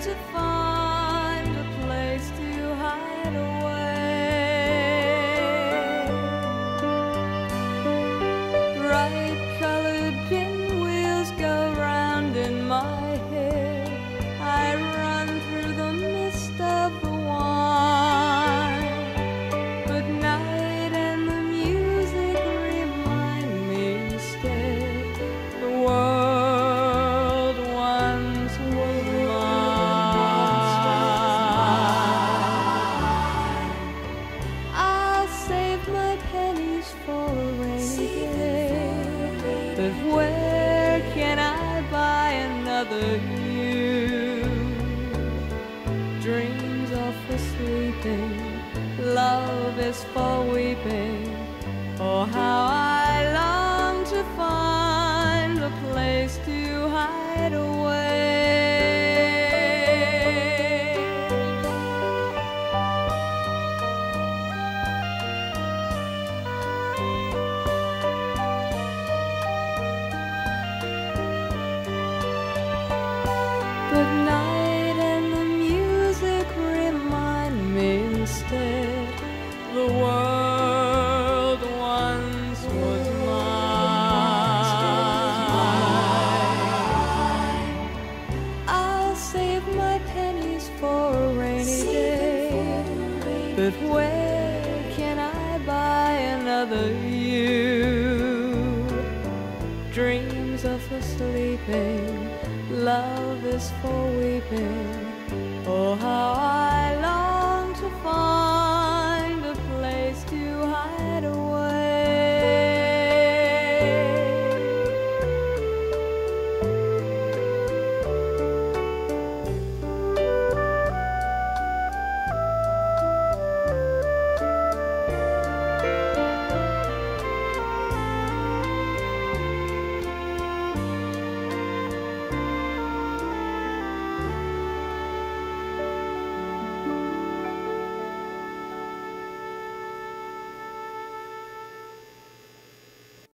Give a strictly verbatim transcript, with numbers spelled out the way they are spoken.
to find a place to hide away. Bright colored pinwheels go round in my head. I run through the mist of the wine, but night and the music remind me instead the world once was mine. I'll save my pennies for a rainy day, but where can I buy another you? Dreams are for sleeping, love is for weeping. Oh, how I long to find a place to hide away. But night and the music remind me instead the world once was mine. I'll save my pennies for a rainy day, but where can I buy another you? Dreams are for sleeping, love is for weeping.